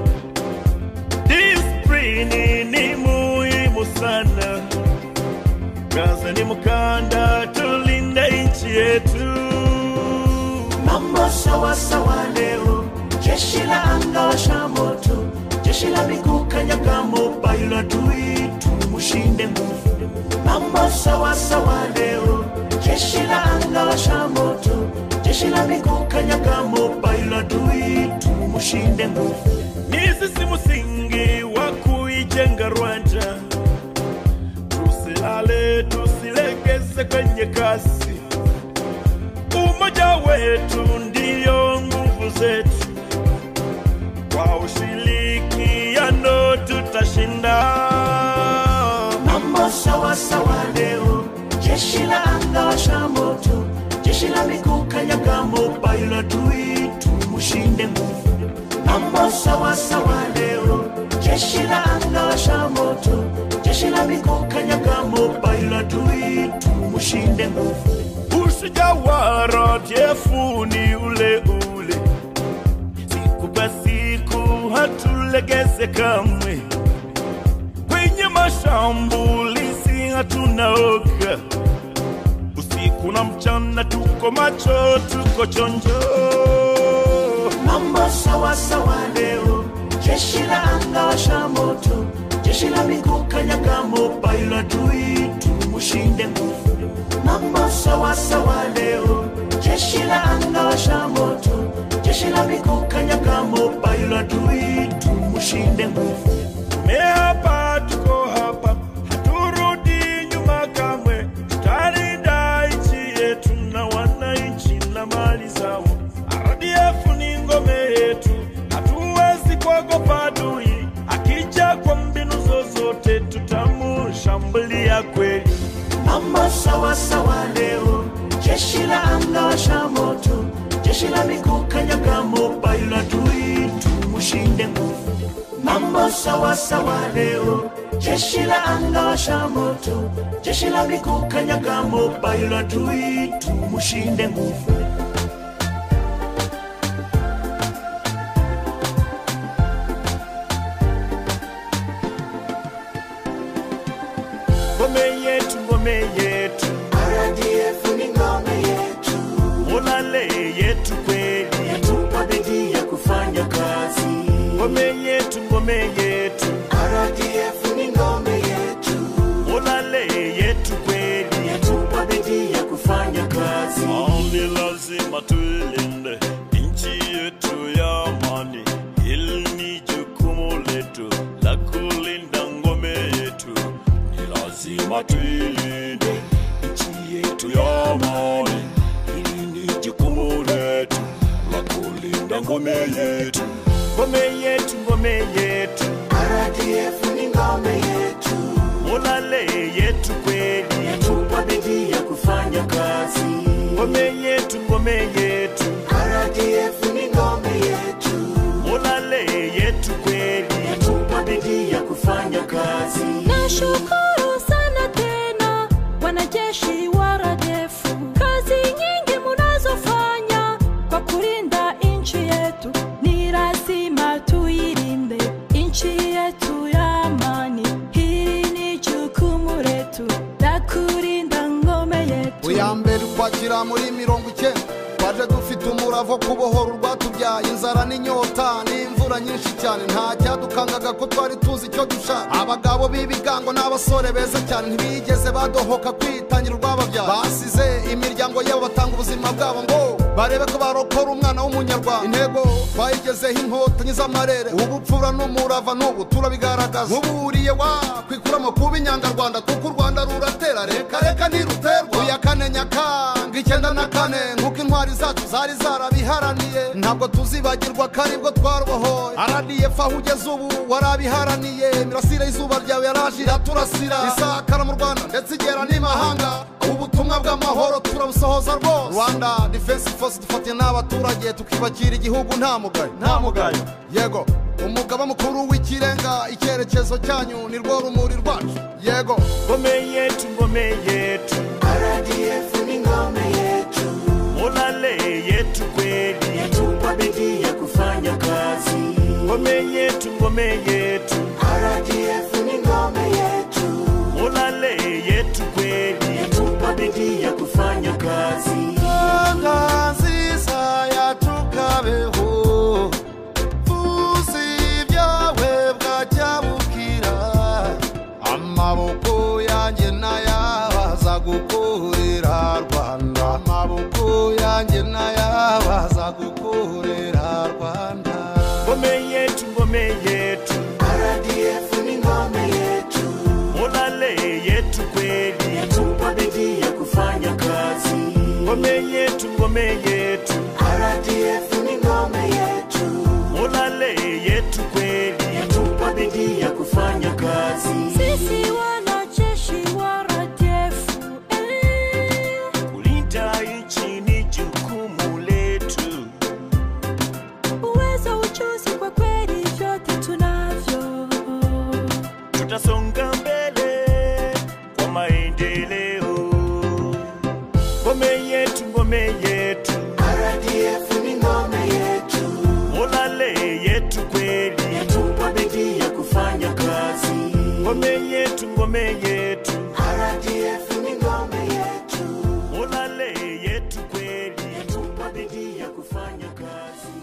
Discipline ni muhimu sana, kazi ni mkanda, tulinde nchi yetu. Mambo sawa sawa leo, jeshi la anga washa moto, jeshi la miguu kanyaga mobile adui tumushinde nguvu. Mambo sawa sawa leo, jeshi la anga washa moto, jeshi la miguu kanyaga mobile adui tumushinde nguvu. Ni sisi msingi wa kuijenga Rwanda, tusilale tusilegeze kwenye kasi. Umoja wetu ndio nguvu zetu, kwa ushirikiano tutashinda. Mambo sawa sawa leo, jeshi la anga washa moto, jeshi la miguu kanyaga mobile adui tumushinde nguvu. Mambo sawa sawa leo, jeshi la anga washa moto, jeshi la miguu kanyaga mobile adui tumushinde nguvu. Ushujaa wa R D F ni ule ule, siku kwa siku hatulegeze kamwe. Kwenye mashambulizi hatunaoga, usiku na mchana tuko macho, tuko chonjo. Mambo sawa sawa leo, jeshi la anga washa moto, jeshi la miguu kanyaga mobile adui tumushinde nguvu. Mambo sawa sawa leo, jeshi la anga washa moto, jeshi la miguu kanyaga mobile adui tumushinde nguvu. Tumeapa, tuko hapa, haturudi nyuma kamwe. Tutalinda nchi yetu na wananchi na mali zao. R D F ni ngome yetu, hatuwezi kuogopa adui. Akija kwa mbinu zozote tutamushambulia kweli. Mambo sawa sawa leo, jeshi la anga washa moto, jeshi la miguu kanyaga mobile adui tumushinde nguvu. Mambo sawa sawa leo, jeshi la anga washa moto, jeshi la miguu kanyaga mobile adui tumushinde nguvu. Ngome yetu, ngome yetu, R D F ni ngome yetu. Morale yetu kweli, yatupa bidii ya kufanya kazi. Ngome yetu, ngome yetu, R D F ni ngome yetu. Morale yetu kweli, yatupa bidii ya kufanya kazi. Ni lazima tuilinde nchi yetu ya amani, hili ni jukumu letu la kulinda ngome yetu. Lazima tuilinde nchi yetu ya amani, hili ni jukumu letu la kulinda ngome yetu. Ngome yetu, ngome yetu, R D F ni ngome yetu. Morale yetu kweli, yatupa bidii ya kufanya kazi. Ngome yetu, ngome yetu, R D F ni ngome yetu. Morale yetu kweli, yatupa bidii ya kufanya kazi. Nashukuru sana tena wanajeshi wa R D F, kazi nyingi munazofanya kwa kulinda nchi yetu. Ni lazima tuilinde nchi yetu ya amani, hili ni jukumu letu la kulinda ngome yetu. ukwakira muri mirongo icyenda twaje dufite umuravo kubohora urwatubyaye inzara n'inyota n'imvura nyinshi cyane nta cyadukangaga ko twari tuzi icyo dushaka abagabo b'ibigango n'abasore beza cyane ntibigeze badohoka kwitangira urwababyaye basize imiryango yabo batanga ubuzima bwabo ngo barebe ko barokora umwana w'umunyarwanda intego twayigezeho inkotanyi z'amarere ubupfura n'umurava n'ubu turabigaragaza nk'uburiye wa kwikuramo kuba inyangarwanda kuko u Rwanda ruratera reka reka ntiruterwa uya kane nyakanga icyenda na kane nk'uko intwari zacu zari zarabiharaniye ntabwo tuzibagirwa ko aribwo twarubohoye R D F aho ugeze ubu warabiharaniye imirasire y'izuba ryawe yaraje iraturasira isakara mu Rwanda ndetse igera n'imahanga ubutumwa bw'amahoro turabusohoza rwose Rwanda Defense Force dufatiye n'abaturage tukibakira igihugu nta mugayo nta mugayo yego umugaba mukuru w'ikirenga icyerekezo cyanyu ni rwo rumuri rwacu yego ngome yetu ngome yetu R D F ni ngome yetu Molale yetu kweli yetupa bidii ya kufanya kazi ngome yetu ngome yetu R D F ni ngome yetu Molale yetu kweli yetupa bidii ya kufanya kazi Anga nziza yatukabeho amaboko yanjye nayabaza gukorera Rwanda amaboko yanjye nayabaza gukorera Rwanda ngome yetu ngome yetu R D F ni ngome yetu Molale yetu kweli yetupa bidii ya kufanya kazi ngome yetu ngome yetu R D F ni ngome yetu Molale yetu kweli yetupa bidii ya kufanya kazi sisi wanajeshi wa R D F eh. kulinda nchi ni jukumu letu uwezo ujuzi kwa kweli vyote tunavyo tutasonga mbele kwa maendeleo ngome yetu ngome yetu R D F ni ngome yetu Molale yetu kweli yetupa bidii ya kufanya kazi ngome yetu ngome yetu R D F ni ngome yetu Molale yetu kweli yetupa bidii ya kufanya kazi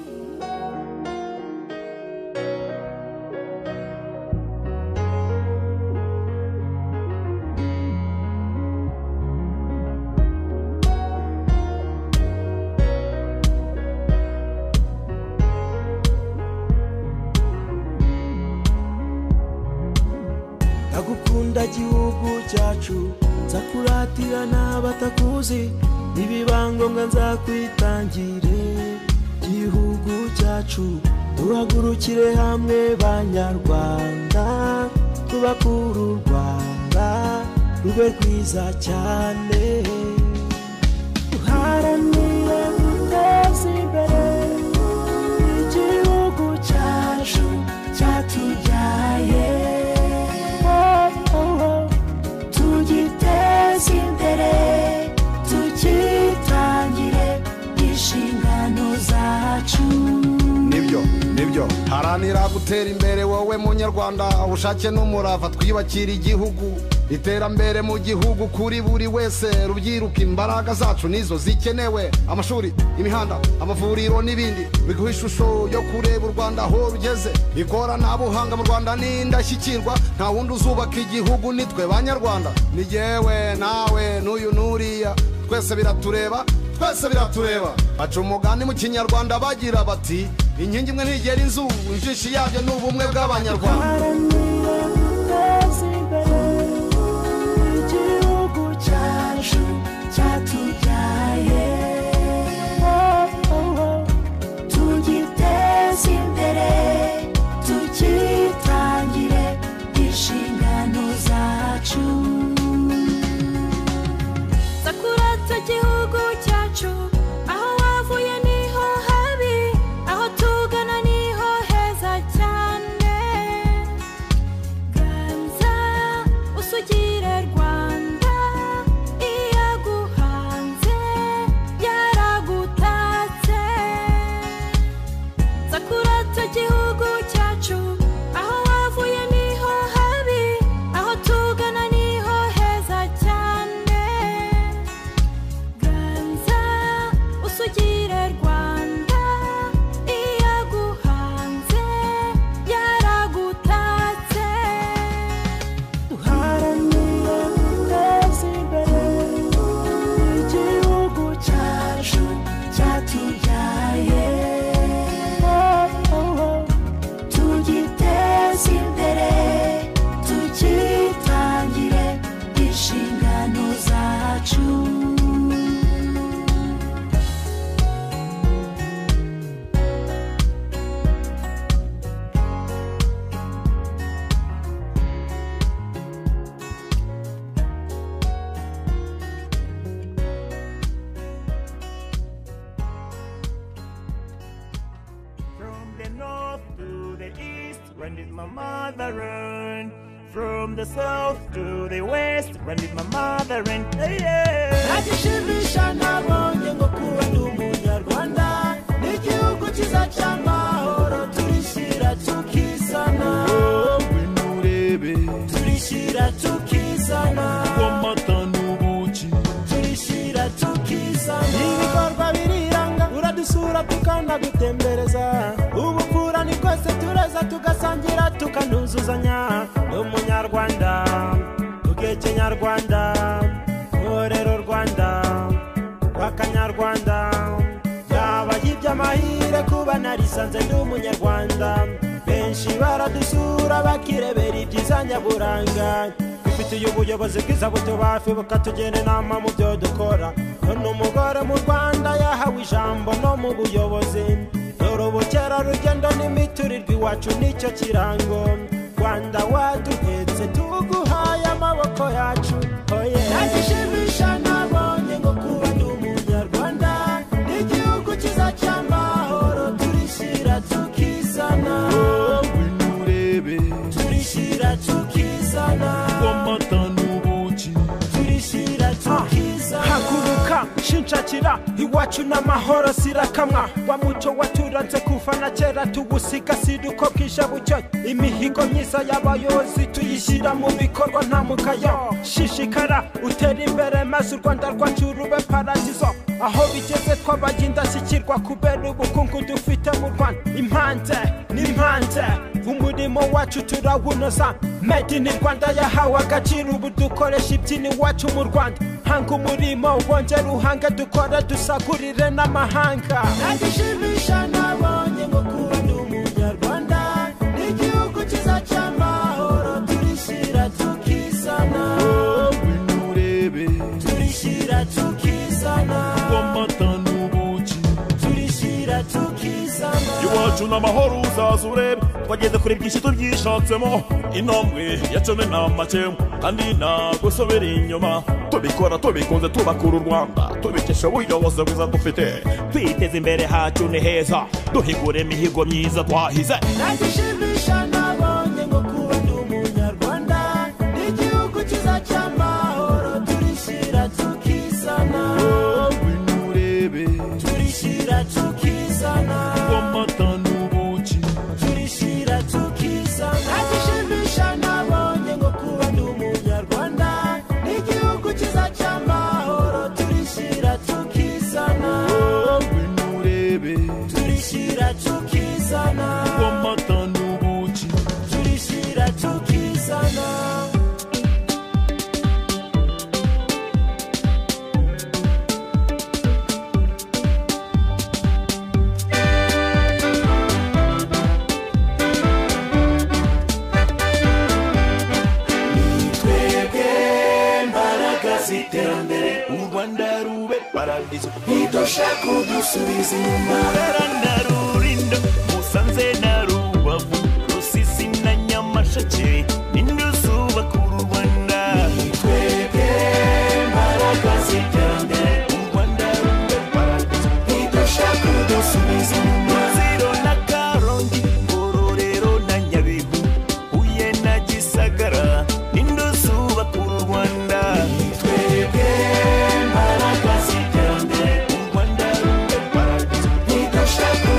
ndagukunda gihugu cyacu nzakuratira n'abatakuzi nibiba ngombwa nzakwitangire gihugu cyacu duhagurukire hamwe banyarwanda tubakure u Rwanda rube rwiza cyane duharanire guteza imbere igihugu cyacu cyatubyaye tugiteze imbere tukitangire inshingano zacu nibyo nibyo haranira gutera imbere wowe munyarwanda ubushake n'umurava twibakira igihugu iterambere mu gihugu kuri buri wese rubyiruka imbaraga zacu nizo zikenewe amashuri imihanda amavuriro n'ibindi biguha ishusho yo kureba u Rwanda aho rugeze ikoranabuhanga mu Rwanda ni indashyikirwa nta wundi uzubaka igihugu nitwe banyarwanda ni yewe nawe n'uyu n'uriya twese biratureba twese biratureba baca umugani mu kinyarwanda bagira bati inkingi imwe ntigera inzu injishi yabyo ni ubumwe bw'abanyarwanda igihugu cyacu cyatubyaye tugiteze imbere tukitangire inshingano zacu sakurata igihugu cyacu aho wavuye niho habi aho tugana niho heza cyane ganza usugire Rwanda iyaguhanze yaragutatse sakurata igihugu cyacu aho wavuye niho habi aho tugana niho fatherland. From the south to the west, run with my mother and hey, yeah. Najishimisha nabonye ngo kuba ndi umunyarwanda n'igihugu cyiza cy'amahoro turishira tukizana winurebe turishira tukizana wamata n'ubuki turishira tukizana ibikorwa biriranga uradusura tukanagutembereza ubupfura ni kose tureza tugasangira tukanuzuzanya n'umunyarwanda ugeke nyarwanda orero Rwanda wakanyarwanda yaba yibye amahire kuba narisanze ndi umunyarwanda benshi baradusura bakirebera ibyiza nyaburanga dufitiye ubuyobozi bwiza butubafi bukatugena inama mu byo dukora none umugore mu Rwanda yahawe ijambo no mu buyobozi dore ubukerarugendo n'imiturirwa iwacu nicyo kirango Rwanda waduhetse tuguhaye amaboko yacu najishimisha nabonye ngo kuba ndi umunyarwanda n'igihugu cyiza cy'amahoro turishira tukizana winurebe turishira tukizana wamata n'ubuki turishira tukizana haguruka shinshakira iwacu n'amahoro sirakamwa wa muco waturanze kuva na kera tuwusigasira uko bwije bucyo imihigo myiza y'abayobozi tuyishyira mu bikorwa nta mukayo shishikara utera imbere maze u Rwanda rwacu rube paradizo aho bigeze twabaye indashyikirwa kubera ubukungu dufite mu Rwanda impanze n'impanze umurimo wacu turawunoza made in Rwanda yahawe agaciro ubu dukoresha ibyini wacu mu Rwanda hanga umurimo wongera uhange dukora dusagurire n'amahanga najishimisha nabonye ngo kuba ndi umunyarwanda n'igihugu cyiza cy'amahoro turishira tukizana winurebe turishira tukizana wamata n'ubuki turishira tukizana iwacu n'amahoro uzaza urebe twageze kuri byinshi tubyishatsemo intambwe ya cumi n'amakemu kandi ntagusobera inyuma tubikora tubikunze tubakura u Rwanda tubikesha ubuyobozi bwiza dufite twiteze imbere hacu ni heza duhigure imihigo myiza twahize najishimisha nabonye ngo kuba ndi umunyarwanda n'igihugu cyiza cy'amahoro turishira tukizana winurebe turishira tukizana wamata n'ubuki turishira tukizana najishimisha nabonye ngo kuba ndi umunyarwanda n'igihugu cyiza cy'amahoro turishira tukizana winurebe turishira tukizana wamata n'ubuki turishira tukizana iterambere u Rwanda rube paradizo ntidushaka kudusubiza inyuma Burera na Rulindo Musanze na Rubavu Rusisi na Nyamasheke n'indusubaka u Rwanda twebwe mbaraga z'iterambere u Rwanda rube paradizo ntidushaka kudusubiza inyuma Rutsiro na Karongi Ngororero na Nyabihu Huye na Gisagara n'indusubaka u Rwanda twebwe mbaraga z'iterambere u Rwanda rube paradizo ntidushaka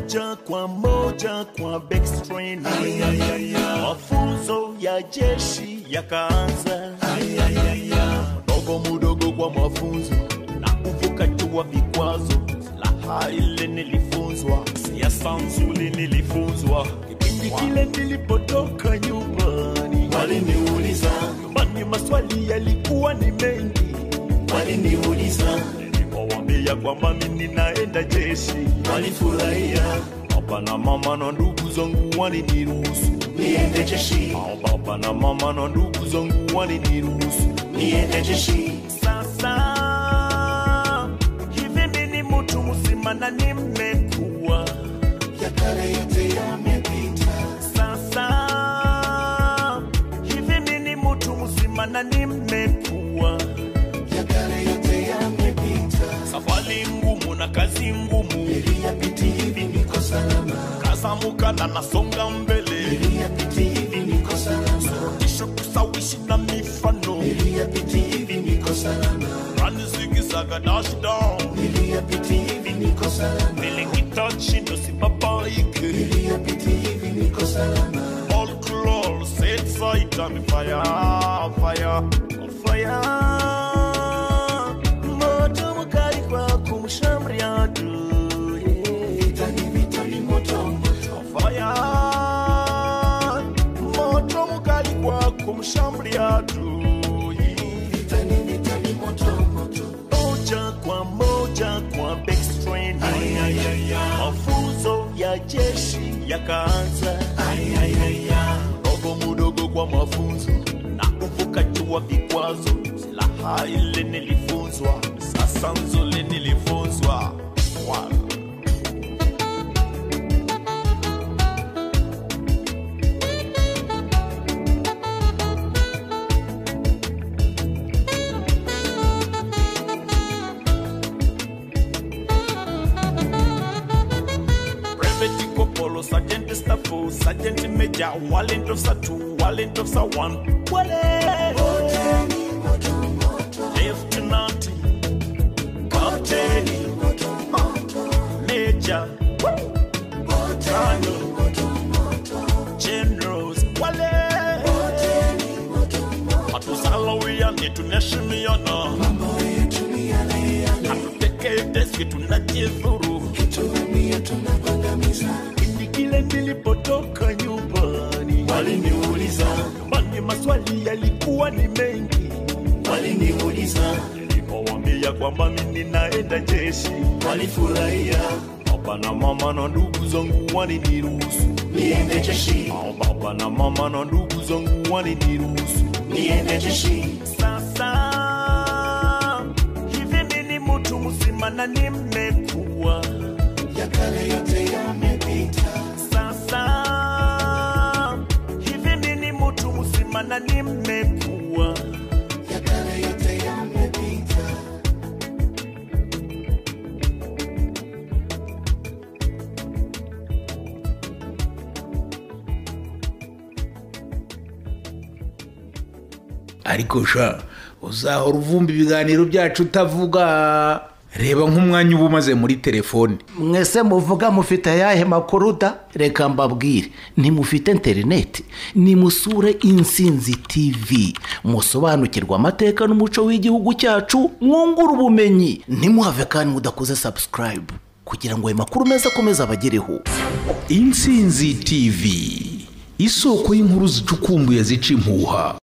moja kwa moja kwa Bex training. Mafunzo ya jeshi yakaanza, dogo mudogo kwa mafunzo na kuvuka jua vikwazo. Silaha ile nilifunzwa, siasa nzuri nilifunzwa. Kipindi kile nilipotoka nyumbani, waliniuliza nyumbani, maswali yalikuwa ni mengi. Waliniuliza, nilipowaambia kwamba mimi ninaenda jeshi, walifurahia. Baba na mama na ndugu zangu waliniruhusu niende jeshi. Baba na mama na ndugu zangu waliniruhusu niende jeshi. Sasa hivi mimi ni mtu mzima na nimekuwa, ya kale yote yamepita. Sasa hivi mimi ni mtu mzima na nimekuwa, ya kale yote yamepita. Safari ngumu na kazi ngumu niliyapiti, hivi niko salama. Kazamuka na nasonga mbele niliyapiti, hivi niko salama. Kisho kusawishi na mifano niliyapiti, hivi niko salama. Rani zigizaga dash down niliyapiti, hivi niko salama. Nilikita chindo si babaike niliyapiti, hivi niko salama. All crawl set side on fire, fire, fire. Moto mkali kwa kumshamria adui, vita ni vita ni moto moto. Fire, moto mkali kwa kumshamria adui, vita ni vita ni moto moto. Moja kwa moja kwa Bex training. Mafunzo ya jeshi yakaanza, dogo mudogo kwa mafunzo na kuvuka jua vikwazo. Silaha ile nilifunzwa, sasa nzuri nilifunzwa. Wow. Private Kopolo, Sergeant Staffo, Sergeant Major, Warrant Officer two, Warrant Officer one. Wale Lieutenant, Captain, Major, Colonel, Generals, Wale Hatusalawiya netuneshimiana, hatuteke deski tunajidhuru, kipindi kile nilipotoka nyumbani, waliniuliza nyumbani, maswali yalikuwa ni mengi. Waliniuliza, nilipowaambia kwamba mimi ninaenda jeshi, walifurahia. Baba na mama na ndugu zangu waliniruhusu niende jeshi. Baba na mama na ndugu zangu waliniruhusu niende jeshi. Sasa hivi mimi ni mtu mzima na nimekuwa, ya kale yote yamepita. Sasa hivi mimi ni mtu mzima na nimekuwa, ya kale yote yamepita. ariko sha uzahora uvumba ibiganiro byacu utavuga. Reba nk'umwanya uba umaze muri telefone. Mwese muvuga mufite ayahe makuru da? Reka mbabwire, ntimufite interineti, nimusure Insinzi T V, musobanukirwa amateka n'umuco w'igihugu cyacu, mwungura ubumenyi. Ntimuhave kandi mudakoze subscribe kugira ngo ayo makuru meza akomeze abagereho. Insinzi T V, isoko y'inkuru zicukumbuye zica impuha.